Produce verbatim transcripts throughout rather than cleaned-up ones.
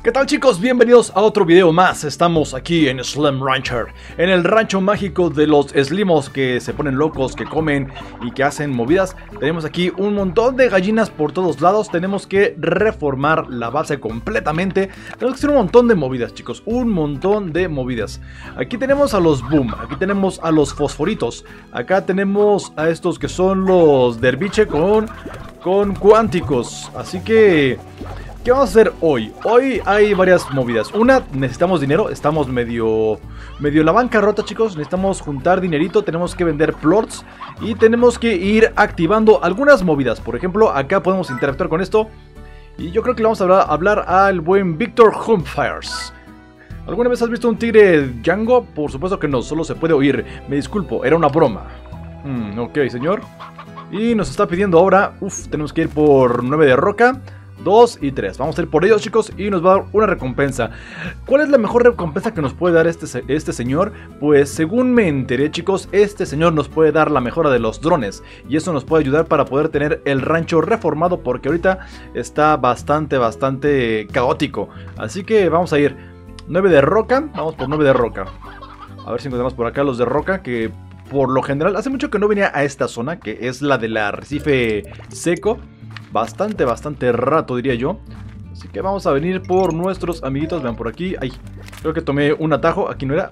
¿Qué tal, chicos? Bienvenidos a otro video más. Estamos aquí en Slim Rancher, en el rancho mágico de los Slimos que se ponen locos, que comen y que hacen movidas. Tenemos aquí un montón de gallinas por todos lados. Tenemos que reformar la base completamente. Tenemos que hacer un montón de movidas, chicos, un montón de movidas. Aquí tenemos a los Boom, aquí tenemos a los Fosforitos. Acá tenemos a estos que son los Derviche con, con Cuánticos. Así que... ¿qué vamos a hacer hoy? Hoy hay varias movidas. Una, necesitamos dinero. Estamos medio... Medio en la bancarrota, chicos. Necesitamos juntar dinerito. Tenemos que vender plots. Y tenemos que ir activando algunas movidas. Por ejemplo, acá podemos interactuar con esto. Y yo creo que le vamos a hablar, hablar al buen Victor Humpfires. ¿Alguna vez has visto un tigre Django? Por supuesto que no. Solo se puede oír. Me disculpo. Era una broma. Hmm, ok, señor. Y nos está pidiendo ahora... Uf, tenemos que ir por nueve de roca. dos y tres. Vamos a ir por ellos, chicos, y nos va a dar una recompensa. ¿Cuál es la mejor recompensa que nos puede dar este, este señor? Pues según me enteré, chicos, este señor nos puede dar la mejora de los drones. Y eso nos puede ayudar para poder tener el rancho reformado, porque ahorita está bastante, bastante caótico. Así que vamos a ir nueve de roca. Vamos por nueve de roca. A ver si encontramos por acá los de roca, que por lo general hace mucho que no venía a esta zona, que es la del arrecife seco. Bastante, bastante rato, diría yo. Así que vamos a venir por nuestros amiguitos. Vean por aquí. Ay, creo que tomé un atajo. Aquí no era.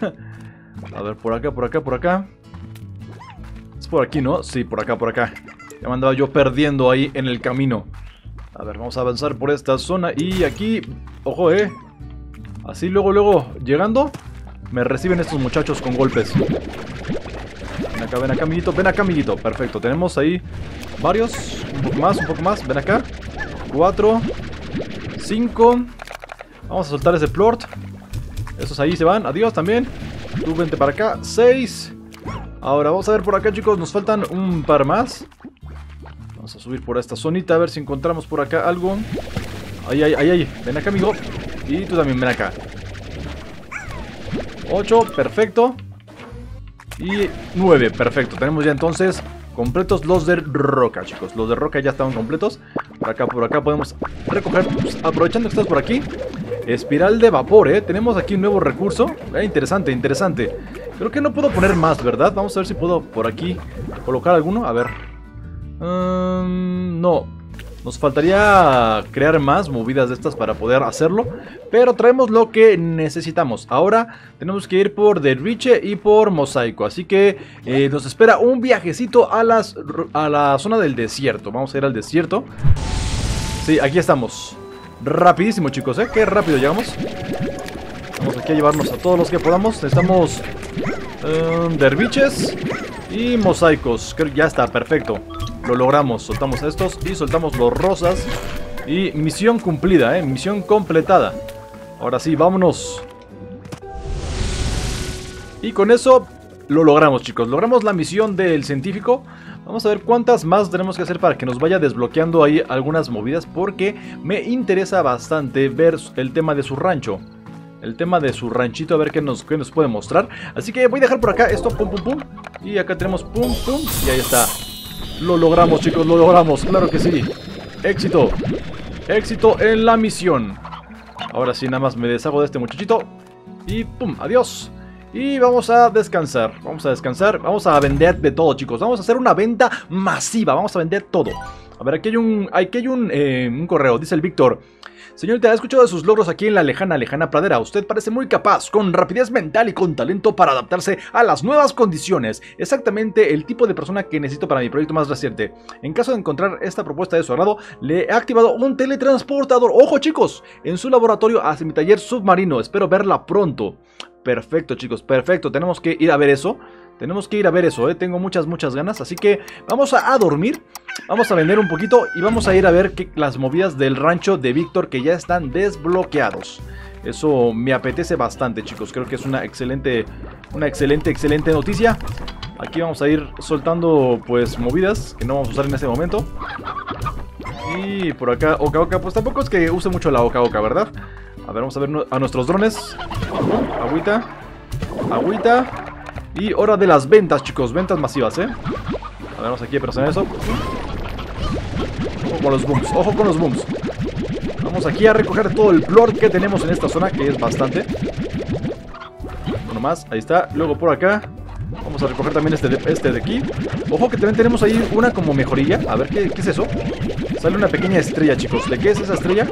A ver, por acá, por acá, por acá. Es por aquí, ¿no? Sí, por acá, por acá. Ya me andaba yo perdiendo ahí en el camino. A ver, vamos a avanzar por esta zona. Y aquí, ojo, eh. Así luego, luego, llegando, me reciben estos muchachos con golpes. Ven acá, ven acá, amiguito. Ven acá, amiguito. Perfecto, tenemos ahí varios. Un poco más, un poco más. Ven acá. Cuatro. Cinco. Vamos a soltar ese plort. Esos ahí se van. Adiós también. Tú vente para acá. Seis. Ahora vamos a ver por acá, chicos. Nos faltan un par más. Vamos a subir por esta zonita. A ver si encontramos por acá algo. Ahí, ahí, ahí, ahí. Ven acá, amigo. Y tú también, ven acá. Ocho. Perfecto. Y nueve. Perfecto. Tenemos ya entonces completos los de roca, chicos. Los de roca ya estaban completos. Por acá, por acá podemos recoger, pues, aprovechando que estás por aquí. Espiral de vapor, eh. Tenemos aquí un nuevo recurso. Eh, interesante, interesante. Creo que no puedo poner más, ¿verdad? Vamos a ver si puedo por aquí colocar alguno. A ver. Um, no. Nos faltaría crear más movidas de estas para poder hacerlo. Pero traemos lo que necesitamos. Ahora tenemos que ir por Derviche y por Mosaico. Así que eh, nos espera un viajecito a, las, a la zona del desierto. Vamos a ir al desierto. Sí, aquí estamos. Rapidísimo, chicos, ¿eh? Qué rápido llegamos. Vamos aquí a llevarnos a todos los que podamos. Necesitamos um, Derviches y Mosaicos. Creo que ya está, perfecto. Lo logramos, soltamos estos y soltamos los rosas. Y misión cumplida, eh, misión completada. Ahora sí, vámonos. Y con eso lo logramos, chicos. Logramos la misión del científico. Vamos a ver cuántas más tenemos que hacer para que nos vaya desbloqueando ahí algunas movidas, porque me interesa bastante ver el tema de su rancho. El tema de su ranchito, a ver qué nos, qué nos puede mostrar. Así que voy a dejar por acá esto, pum, pum, pum. Y acá tenemos pum, pum, y ahí está. Lo logramos, chicos, lo logramos, claro que sí. Éxito, éxito en la misión. Ahora sí, nada más me deshago de este muchachito. Y pum, adiós. Y vamos a descansar, vamos a descansar. Vamos a vender de todo, chicos. Vamos a hacer una venta masiva, vamos a vender todo. A ver, aquí hay un, aquí hay un, eh, un correo, dice el Víctor. Señorita, he escuchado de sus logros aquí en la lejana, lejana pradera. Usted parece muy capaz, con rapidez mental y con talento para adaptarse a las nuevas condiciones. Exactamente el tipo de persona que necesito para mi proyecto más reciente. En caso de encontrar esta propuesta de su agrado, le he activado un teletransportador. ¡Ojo, chicos! En su laboratorio hacia mi taller submarino. Espero verla pronto. Perfecto, chicos, perfecto. Tenemos que ir a ver eso. Tenemos que ir a ver eso, ¿eh? Tengo muchas, muchas ganas. Así que vamos a, a dormir. Vamos a vender un poquito y vamos a ir a ver que, las movidas del rancho de Víctor, que ya están desbloqueados. Eso me apetece bastante, chicos. Creo que es una excelente, una excelente, excelente noticia. Aquí vamos a ir soltando, pues, movidas que no vamos a usar en este momento. Y por acá, oca, oca. Pues tampoco es que use mucho la oca, oca, ¿verdad? A ver, vamos a ver a nuestros drones. Agüita. Agüita. Y hora de las ventas, chicos. Ventas masivas, ¿eh? A ver, vamos aquí a presionar eso. Ojo con los booms. Ojo con los booms. Vamos aquí a recoger todo el plort que tenemos en esta zona, que es bastante. Uno más, ahí está. Luego por acá vamos a recoger también este de, este de aquí. Ojo que también tenemos ahí una como mejorilla. A ver, ¿qué, qué es eso? Sale una pequeña estrella, chicos. ¿De qué es esa estrella?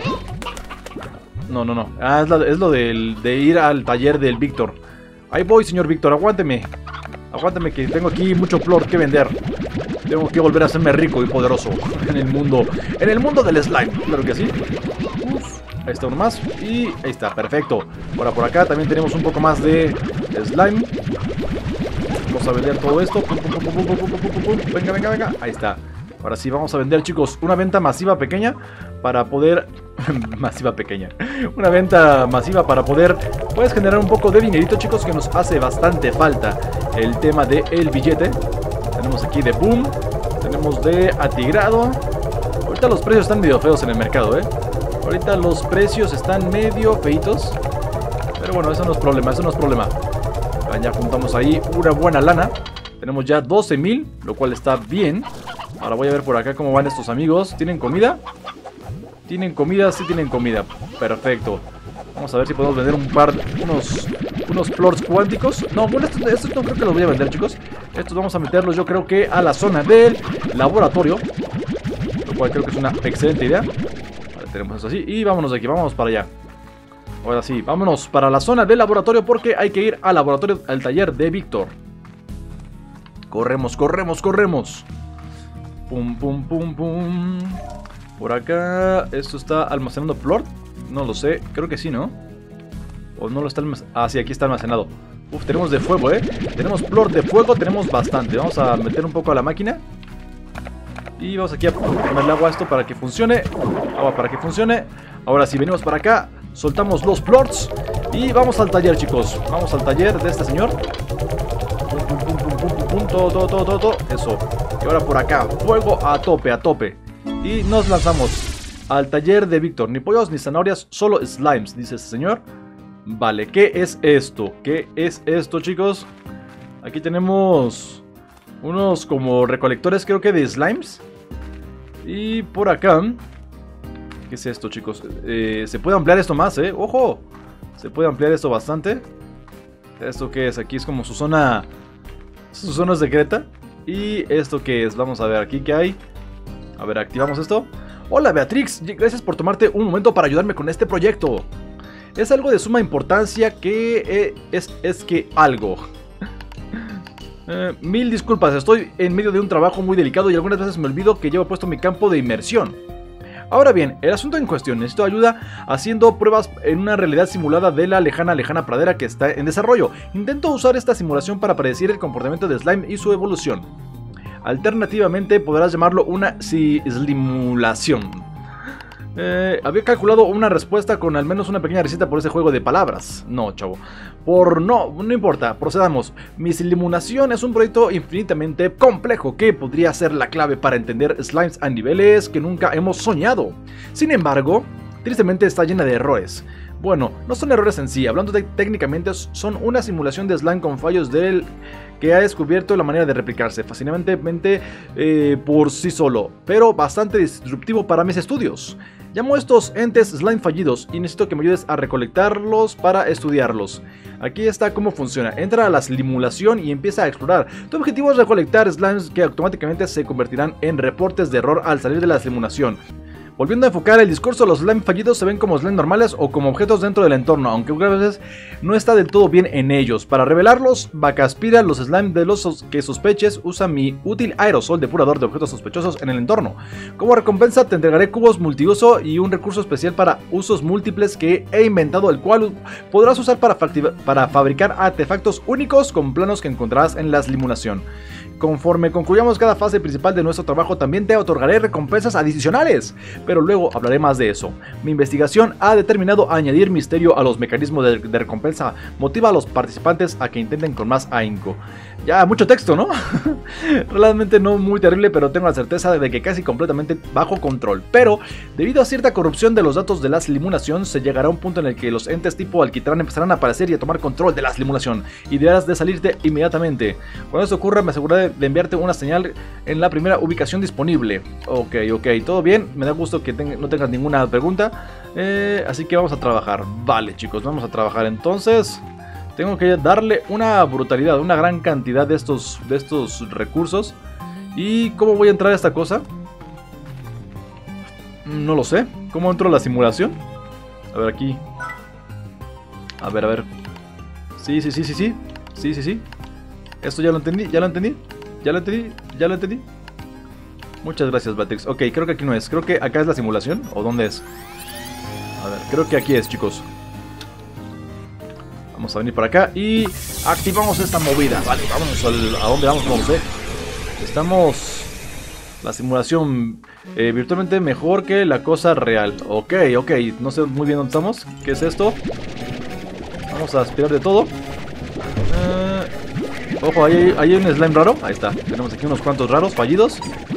No, no, no. Ah, es, la, es lo del, de ir al taller del Víctor. Ahí voy, señor Víctor, aguánteme. Aguántame que tengo aquí mucho plort que vender. Tengo que volver a hacerme rico y poderoso en el mundo. En el mundo del slime, claro que sí. Uf, ahí está uno más. Y ahí está, perfecto. Ahora por acá también tenemos un poco más de slime. Vamos a vender todo esto. Pum, pum, pum, pum, pum, pum, pum, pum, pum. Venga, venga, venga. Ahí está. Ahora sí vamos a vender, chicos, una venta masiva pequeña para poder... masiva pequeña. Una venta masiva para poder, pues, generar un poco de dinerito, chicos, que nos hace bastante falta el tema del billete. Tenemos aquí de boom. Tenemos de atigrado. Ahorita los precios están medio feos en el mercado, ¿eh? Ahorita los precios están medio feitos. Pero bueno, eso no es problema, eso no es problema. Ya juntamos ahí una buena lana. Tenemos ya doce mil, lo cual está bien. Ahora voy a ver por acá cómo van estos amigos. ¿Tienen comida? ¿Tienen comida? Sí tienen comida. Perfecto. Vamos a ver si podemos vender un par, unos, unos plorts cuánticos. No, bueno, estos, estos no creo que los voy a vender, chicos. Estos vamos a meterlos yo creo que a la zona del laboratorio. Lo cual creo que es una excelente idea. Vale, tenemos eso así. Y vámonos de aquí, vámonos para allá. Ahora sí, vámonos para la zona del laboratorio porque hay que ir al laboratorio, al taller de Víctor. Corremos, corremos, corremos. Pum, pum, pum, pum. Por acá, ¿esto está almacenando plort? No lo sé, creo que sí, ¿no? O no lo está almacenando. Ah, sí, aquí está almacenado. Uf, tenemos de fuego, ¿eh? Tenemos plort de fuego, tenemos bastante. Vamos a meter un poco a la máquina. Y vamos aquí a ponerle agua a esto para que funcione. Agua para que funcione. Ahora sí, venimos para acá. Soltamos los plorts. Y vamos al taller, chicos. Vamos al taller de este señor. Pum, pum, pum, pum, pum, pum, pum, todo, todo, todo, todo, todo. Eso. Y ahora por acá. Fuego a tope, a tope. Y nos lanzamos al taller de Víctor. Ni pollos ni zanahorias, solo slimes, dice ese señor. Vale, ¿qué es esto? ¿Qué es esto, chicos? Aquí tenemos unos como recolectores, creo que de slimes. Y por acá, ¿qué es esto, chicos? Eh, se puede ampliar esto más, ¿eh? ¡Ojo! Se puede ampliar esto bastante. ¿Esto qué es? Aquí es como su zona... Su zona secreta. ¿Y esto qué es? Vamos a ver aquí qué hay. A ver, activamos esto. Hola Beatrix, gracias por tomarte un momento para ayudarme con este proyecto. Es algo de suma importancia que... Eh, es, es que algo... Eh, mil disculpas, estoy en medio de un trabajo muy delicado y algunas veces me olvido que llevo puesto mi campo de inmersión. Ahora bien, el asunto en cuestión, necesito ayuda haciendo pruebas en una realidad simulada de la lejana, lejana pradera que está en desarrollo. Intento usar esta simulación para predecir el comportamiento de slime y su evolución. Alternativamente podrás llamarlo una simulación. Eh, había calculado una respuesta con al menos una pequeña receta por ese juego de palabras. No, chavo. Por no, no importa, procedamos. Mi simulación es un proyecto infinitamente complejo que podría ser la clave para entender slimes a niveles que nunca hemos soñado. Sin embargo, tristemente está llena de errores. Bueno, no son errores en sí, hablando de, técnicamente son una simulación de slime con fallos del que ha descubierto la manera de replicarse fascinantemente eh, por sí solo, pero bastante disruptivo para mis estudios. Llamo a estos entes slime fallidos y necesito que me ayudes a recolectarlos para estudiarlos. Aquí está cómo funciona. Entra a la simulación y empieza a explorar. Tu objetivo es recolectar slimes que automáticamente se convertirán en reportes de error al salir de la simulación. Volviendo a enfocar el discurso, los slime fallidos se ven como slime normales o como objetos dentro del entorno, aunque algunas veces no está del todo bien en ellos. Para revelarlos, Vacaspira, los slime de los que sospeches, usa mi útil aerosol depurador de objetos sospechosos en el entorno. Como recompensa te entregaré cubos multiuso y un recurso especial para usos múltiples que he inventado, el cual podrás usar para, para fabricar artefactos únicos con planos que encontrarás en la simulación. Conforme concluyamos cada fase principal de nuestro trabajo, también te otorgaré recompensas adicionales, pero luego hablaré más de eso. Mi investigación ha determinado añadir misterio a los mecanismos de, de recompensa. Motiva a los participantes a que intenten con más ahínco. Ya, mucho texto, ¿no? Realmente no muy terrible, pero tengo la certeza de que casi completamente bajo control. Pero, debido a cierta corrupción de los datos de la simulación, se llegará a un punto en el que los entes tipo alquitrán empezarán a aparecer y a tomar control de la simulación, y deberás de salirte inmediatamente. Cuando esto ocurra, me aseguraré de enviarte una señal en la primera ubicación disponible. Ok, ok, todo bien, me da gusto que ten no tengas ninguna pregunta. Eh, así que vamos a trabajar. Vale, chicos, vamos a trabajar. Entonces, tengo que darle una brutalidad, una gran cantidad de estos, de estos recursos. ¿Y cómo voy a entrar a esta cosa? No lo sé. ¿Cómo entro a la simulación? A ver, aquí. A ver, a ver. Sí, sí, sí, sí, sí. Sí, sí, sí. Esto ya lo entendí, ya lo entendí. Ya lo entendí, ya lo entendí. Muchas gracias, Batrix. Ok, creo que aquí no es. Creo que acá es la simulación. ¿O dónde es? A ver, creo que aquí es, chicos. Vamos a venir por acá y activamos esta movida. Vale, vamos al, a dónde vamos, no lo sé. Estamos... La simulación eh, virtualmente mejor que la cosa real. Ok, ok, no sé muy bien dónde estamos. ¿Qué es esto? Vamos a aspirar de todo. Eh, ojo, ahí hay, hay un slime raro. Ahí está, tenemos aquí unos cuantos raros, fallidos.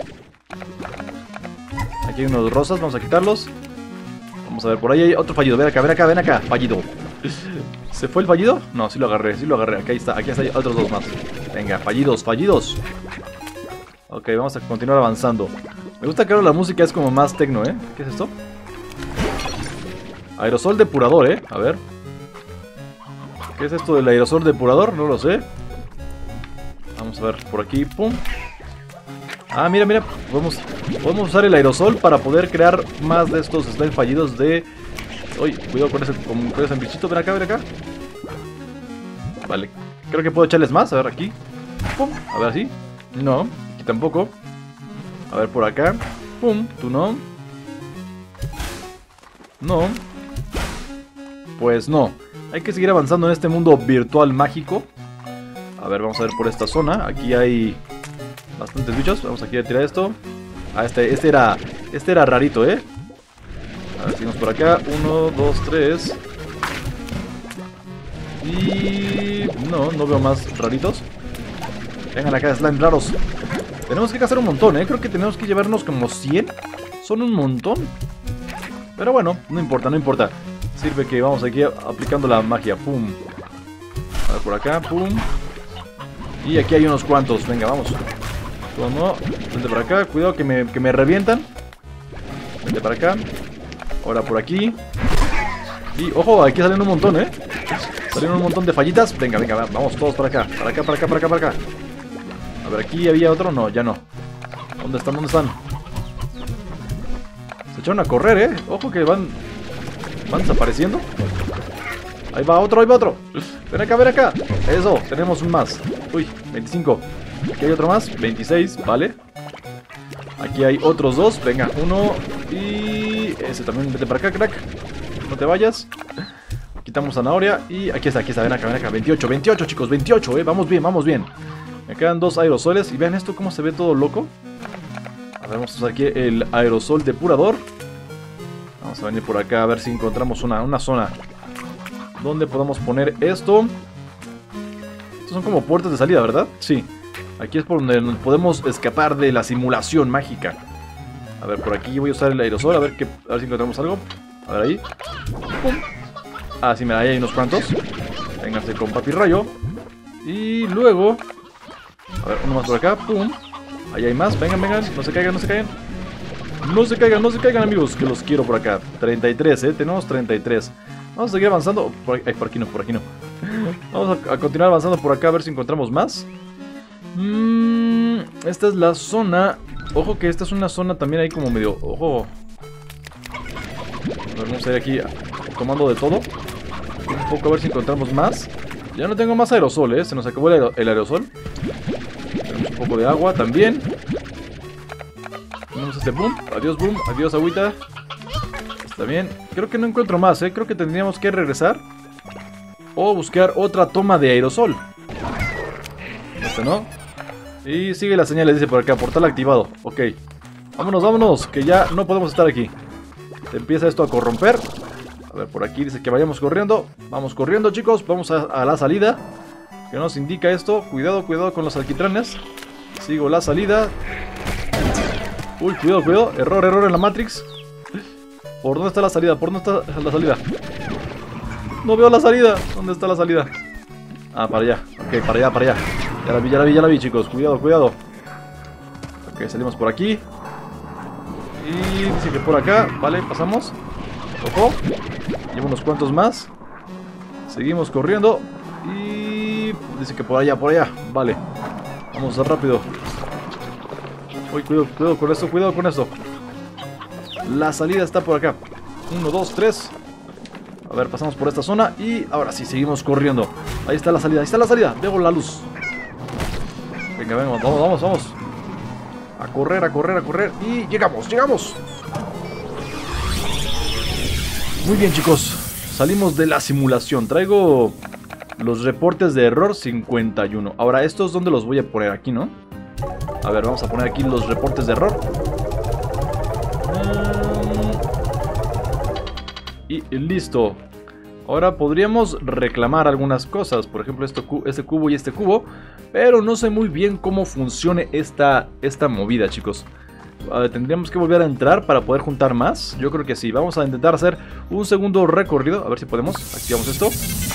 Aquí hay unos rosas, vamos a quitarlos. Vamos a ver, por ahí hay otro fallido. Ven acá, ven acá, ven acá, fallido. ¿Se fue el fallido? No, sí lo agarré, sí lo agarré. Aquí está, aquí están otros dos más. Venga, fallidos, fallidos. Ok, vamos a continuar avanzando. Me gusta que ahora la música es como más tecno, ¿eh? ¿Qué es esto? Aerosol depurador, ¿eh? A ver. ¿Qué es esto del aerosol depurador? No lo sé. Vamos a ver, por aquí, pum. Ah, mira, mira. Podemos, podemos usar el aerosol para poder crear más de estos slime fallidos de... Uy, cuidado con ese, con, con ese bichito. Ven acá, ven acá. Vale, creo que puedo echarles más. A ver, aquí. Pum. A ver, así. No. Tampoco. A ver por acá. Pum, tú no. No. Pues no. Hay que seguir avanzando en este mundo virtual mágico. A ver, vamos a ver por esta zona. Aquí hay bastantes bichos. Vamos aquí a tirar esto. Ah, este, este era. Este era rarito, ¿eh? A ver, seguimos por acá. Uno, dos, tres. Y... No, no veo más raritos. Vengan acá, slime raros. Tenemos que cazar un montón, ¿eh? Creo que tenemos que llevarnos como cien. Son un montón. Pero bueno, no importa, no importa. Sirve que vamos aquí aplicando la magia. Pum. A ver, por acá, pum. Y aquí hay unos cuantos. Venga, vamos. No, vente para acá. Cuidado que me, que me revientan. Vente para acá. Ahora por aquí. Y, ojo, aquí salen un montón, ¿eh? Salen un montón de fallitas. Venga, venga, vamos todos para acá. Para acá, para acá, para acá, para acá. A ver, aquí había otro. No, ya no. ¿Dónde están? ¿Dónde están? Se echaron a correr, ¿eh? Ojo que van... Van desapareciendo. Ahí va otro, ahí va otro. Ven acá, ven acá. Eso, tenemos un más. Uy, veinticinco. Aquí hay otro más. veintiséis, vale. Aquí hay otros dos. Venga, uno. Y... Ese también, vete para acá, crack. No te vayas. Quitamos zanahoria. Y aquí está, aquí está. Ven acá, ven acá. veintiocho, veintiocho, chicos. veintiocho, ¿eh? Vamos bien, vamos bien. Me quedan dos aerosoles. Y vean esto cómo se ve todo loco. A ver, vamos a usar aquí el aerosol depurador. Vamos a venir por acá a ver si encontramos una, una zona donde podemos poner esto. Estos son como puertas de salida, ¿verdad? Sí. Aquí es por donde nos podemos escapar de la simulación mágica. A ver, por aquí voy a usar el aerosol. A ver, que, a ver si encontramos algo. A ver ahí. ¡Pum! Ah, sí, mira, ahí hay unos cuantos. Vénganse con papi rayo. Y luego... A ver, uno más por acá, pum. Ahí hay más, vengan, vengan, no se caigan, no se caigan. No se caigan, no se caigan, amigos, que los quiero por acá. treinta y tres, eh, tenemos treinta y tres. Vamos a seguir avanzando. Por, ay, por aquí no, por aquí no. Vamos a, a continuar avanzando por acá a ver si encontramos más. Mm, esta es la zona. Ojo que esta es una zona también ahí como medio... Ojo. A ver, vamos a ir aquí tomando de todo. Un poco a ver si encontramos más. Ya no tengo más aerosol, eh, se nos acabó el, aer el aerosol. Tenemos un poco de agua también. Tenemos este boom. Adiós boom. Adiós agüita. Está bien. Creo que no encuentro más, ¿eh? Creo que tendríamos que regresar. O buscar otra toma de aerosol. Este no. Y sigue las señales, dice por acá. Portal activado. Ok. Vámonos, vámonos. Que ya no podemos estar aquí. Se empieza esto a corromper. A ver, por aquí dice que vayamos corriendo. Vamos corriendo, chicos. Vamos a, a la salida. ¿Qué nos indica esto? Cuidado, cuidado con los alquitranes. Sigo la salida. Uy, cuidado, cuidado. Error, error en la Matrix. ¿Por dónde está la salida? ¿Por dónde está la salida? No veo la salida. ¿Dónde está la salida? Ah, para allá. Ok, para allá, para allá. Ya la vi, ya la vi, ya la vi, chicos. Cuidado, cuidado. Ok, salimos por aquí. Y dice que por acá. Vale, pasamos. Ojo. Llevo unos cuantos más. Seguimos corriendo. Y dice que por allá, por allá. Vale. Vamos rápido. Uy, cuidado, cuidado con esto, cuidado con esto. La salida está por acá. Uno, dos, tres. A ver, pasamos por esta zona. Y ahora sí, seguimos corriendo. Ahí está la salida, ahí está la salida. Veo la luz. Venga, venga, vamos, vamos, vamos. A correr, a correr, a correr. Y llegamos, llegamos. Muy bien, chicos. Salimos de la simulación. Traigo los reportes de error cincuenta y uno. Ahora, ¿estos dónde los voy a poner? Aquí, ¿no? A ver, vamos a poner aquí los reportes de error. Y listo. Ahora podríamos reclamar algunas cosas. Por ejemplo, esto, este cubo y este cubo. Pero no sé muy bien cómo funcione esta, esta movida, chicos. A ver, tendríamos que volver a entrar para poder juntar más. Yo creo que sí. Vamos a intentar hacer un segundo recorrido. A ver si podemos. Activamos esto.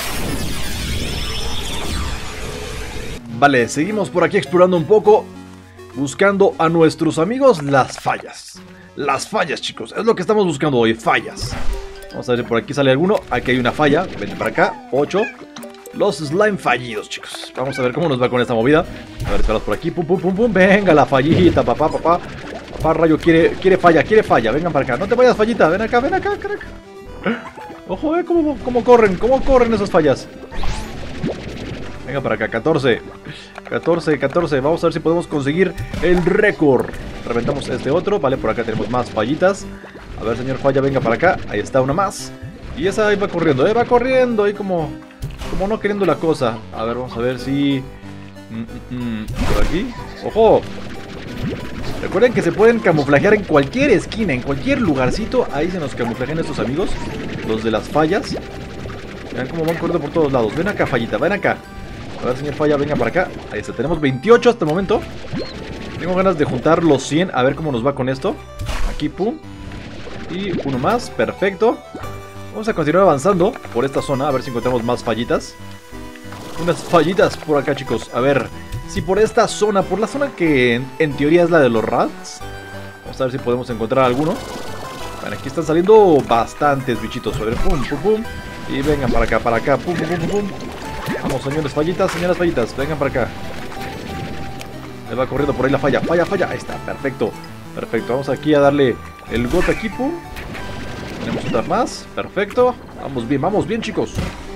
Vale, seguimos por aquí explorando un poco. Buscando a nuestros amigos las fallas. Las fallas, chicos. Es lo que estamos buscando hoy. Fallas. Vamos a ver si por aquí sale alguno. Aquí hay una falla. Vente para acá. ocho. Los slime fallidos, chicos. Vamos a ver cómo nos va con esta movida. A ver, esperaos por aquí. Pum, pum, pum, pum. Venga, la fallita, papá, papá. Papá Rayo quiere, quiere falla, quiere falla. Vengan para acá. No te vayas, fallita. Ven acá, ven acá, crack. Ojo, eh. ¿Cómo, cómo corren? ¿Cómo corren esas fallas? Venga para acá. catorce. catorce, catorce. Vamos a ver si podemos conseguir el récord. Reventamos este otro. Vale, por acá tenemos más fallitas. A ver, señor falla, venga para acá. Ahí está una más. Y esa ahí va corriendo, ¿eh? Va corriendo ahí como... Como no queriendo la cosa. A ver, vamos a ver si... Mm, mm, mm. Por aquí. ¡Ojo! Recuerden que se pueden camuflajear en cualquier esquina, en cualquier lugarcito. Ahí se nos camuflajean estos amigos. Los de las fallas. Vean cómo van corriendo por todos lados. Ven acá, fallita, ven acá. A ver, señor falla, venga para acá. Ahí está, tenemos veintiocho hasta el momento. Tengo ganas de juntar los cien. A ver cómo nos va con esto. Aquí, pum. Y uno más, perfecto. Vamos a continuar avanzando por esta zona. A ver si encontramos más fallitas. Unas fallitas por acá, chicos. A ver, si por esta zona, por la zona que en, en teoría es la de los rats. Vamos a ver si podemos encontrar alguno. Bueno, aquí están saliendo bastantes bichitos. A ver, pum, pum, pum. Y vengan para acá, para acá, pum, pum, pum, pum. Vamos, señores fallitas, señoras fallitas. Vengan para acá. Me va corriendo por ahí la falla, falla, falla. Ahí está, perfecto. Perfecto, vamos aquí a darle el gote aquí, pum. Tenemos otra más, perfecto. Vamos bien, vamos bien, chicos.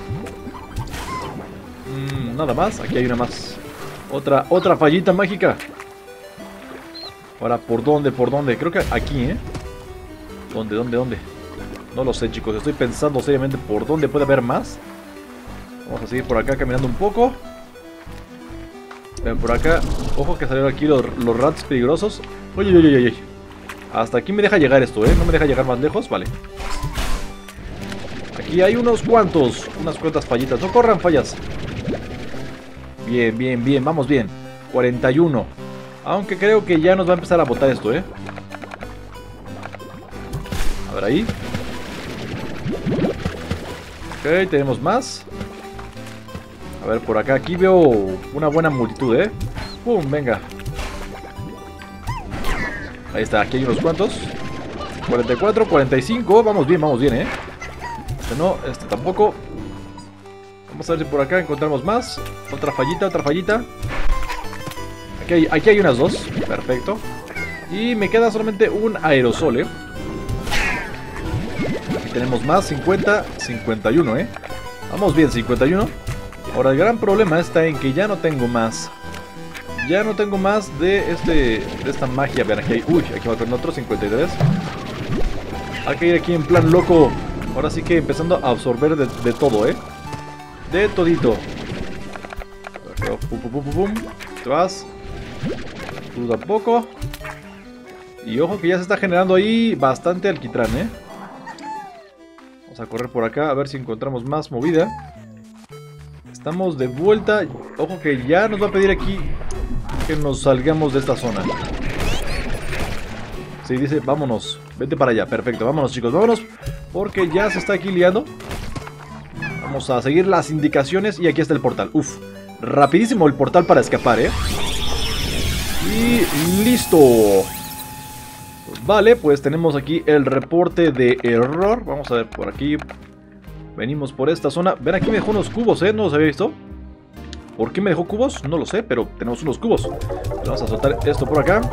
mm, Nada más, aquí hay una más. Otra, otra fallita mágica. Ahora, ¿por dónde, por dónde? Creo que aquí, ¿eh? ¿Dónde, dónde, dónde? No lo sé, chicos, estoy pensando seriamente por dónde puede haber más. Vamos a seguir por acá caminando un poco. Ven por acá. Ojo que salieron aquí los, los rats peligrosos. Oye, oye, oye, oye. Hasta aquí me deja llegar esto, ¿eh? No me deja llegar más lejos. Vale. Aquí hay unos cuantos. Unas cuantas fallitas. No corran fallas. Bien, bien, bien. Vamos bien. cuarenta y uno. Aunque creo que ya nos va a empezar a botar esto, ¿eh? A ver ahí. Ok, tenemos más. A ver, por acá. Aquí veo una buena multitud, ¿eh? Pum, venga. Ahí está, aquí hay unos cuantos. cuarenta y cuatro, cuarenta y cinco. Vamos bien, vamos bien, ¿eh? Este no, este tampoco. Vamos a ver si por acá encontramos más. Otra fallita, otra fallita. Aquí hay, aquí hay unas dos. Perfecto. Y me queda solamente un aerosol, ¿eh? Aquí tenemos más, cincuenta, cincuenta y uno, ¿eh? Vamos bien, cincuenta y uno. Ahora el gran problema está en que ya no tengo más. Ya no tengo más de este de esta magia. Vean, aquí hay... Uy, aquí va con otro, cincuenta y tres. Hay que ir aquí en plan loco. Ahora sí que empezando a absorber de, de todo, ¿eh? De todito. Pum, pum, pum, pum, pum. Te vas. Tú tampoco. Y ojo que ya se está generando ahí bastante alquitrán, ¿eh? Vamos a correr por acá a ver si encontramos más movida. Estamos de vuelta. Ojo que ya nos va a pedir aquí que nos salgamos de esta zona. Sí, dice, vámonos. Vete para allá, perfecto, vámonos, chicos, vámonos. Porque ya se está aquí liando. Vamos a seguir las indicaciones. Y aquí está el portal, uf. Rapidísimo el portal para escapar, ¿eh? Y listo. Vale, pues tenemos aquí el reporte de error. Vamos a ver por aquí. Venimos por esta zona. Ven, aquí me dejó unos cubos, ¿eh? No los había visto. ¿Por qué me dejó cubos? No lo sé, pero tenemos unos cubos. Vamos a soltar esto por acá.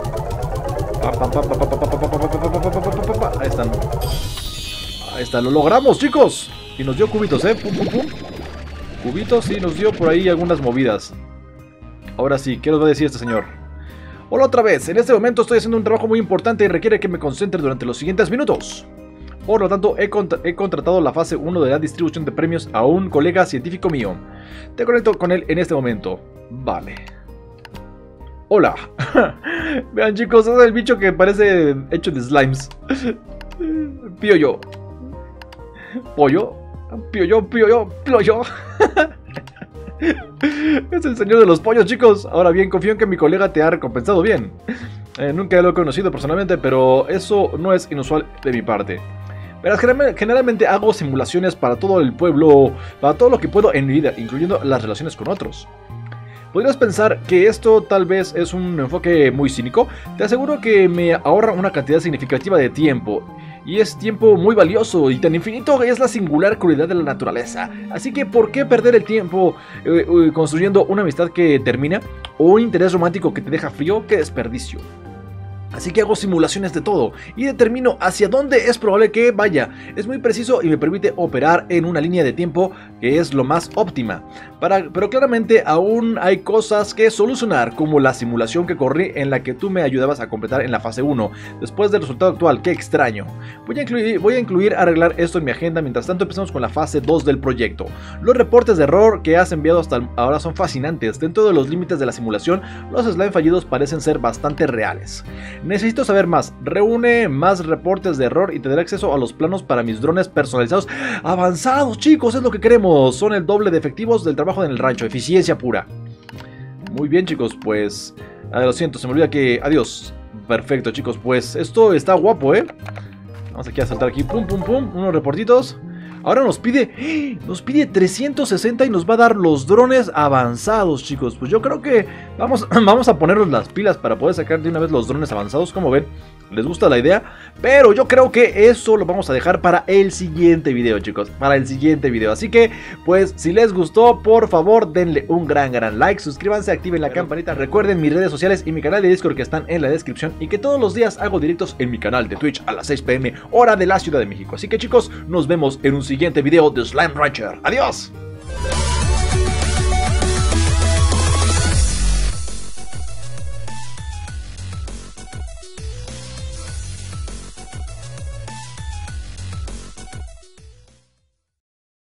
Ahí están. Ahí está, lo logramos, chicos. Y nos dio cubitos, ¿eh? Pum, pum, pum. Cubitos y nos dio por ahí algunas movidas. Ahora sí, ¿qué nos va a decir este señor? Hola otra vez, en este momento estoy haciendo un trabajo muy importante y requiere que me concentre durante los siguientes minutos. Por lo tanto, he, contra he contratado la fase uno de la distribución de premios a un colega científico mío. Te conecto con él en este momento. Vale. Hola. Vean chicos, es el bicho que parece hecho de slimes. Pío-yo. Pollo. Pío-yo, pío-yo, pío-yo. Es el señor de los pollos, chicos. Ahora bien, confío en que mi colega te ha recompensado bien. Eh, nunca lo he conocido personalmente, pero eso no es inusual de mi parte. Verás, generalmente hago simulaciones para todo el pueblo, para todo lo que puedo en mi vida, incluyendo las relaciones con otros. Podrías pensar que esto tal vez es un enfoque muy cínico. Te aseguro que me ahorra una cantidad significativa de tiempo. Y es tiempo muy valioso, y tan infinito es la singular crueldad de la naturaleza. Así que, ¿por qué perder el tiempo eh, eh, construyendo una amistad que termina? ¿O un interés romántico que te deja frío? ¡Qué desperdicio! Así que hago simulaciones de todo y determino hacia dónde es probable que vaya. Es muy preciso y me permite operar en una línea de tiempo que es lo más óptima. Para, pero claramente aún hay cosas que solucionar, como la simulación que corrí en la que tú me ayudabas a completar en la fase uno. Después del resultado actual, qué extraño. Voy a incluir, voy a incluir arreglar esto en mi agenda. Mientras tanto empezamos con la fase dos del proyecto. Los reportes de error que has enviado hasta ahora son fascinantes. Dentro de los límites de la simulación, los slime fallidos parecen ser bastante reales. Necesito saber más. Reúne más reportes de error y te daré acceso a los planos para mis drones personalizados avanzados, chicos, es lo que queremos. Son el doble de efectivos del trabajo en el rancho. Eficiencia pura. Muy bien, chicos, pues... A ver, lo siento, se me olvida que... Adiós. Perfecto, chicos, pues esto está guapo, ¿eh? Vamos aquí a saltar aquí. Pum, pum, pum. Unos reportitos. Ahora nos pide, nos pide trescientos sesenta y nos va a dar los drones avanzados, chicos. Pues yo creo que vamos, vamos a ponernos las pilas para poder sacar de una vez los drones avanzados. Como ven, les gusta la idea, pero yo creo que eso lo vamos a dejar para el siguiente video, chicos. Para el siguiente video. Así que, pues, si les gustó, por favor, denle un gran, gran like. Suscríbanse, activen la campanita. Recuerden mis redes sociales y mi canal de Discord que están en la descripción. Y que todos los días hago directos en mi canal de Twitch a las seis p m hora de la Ciudad de México. Así que, chicos, nos vemos en un siguiente video de Slime Rancher. ¡Adiós!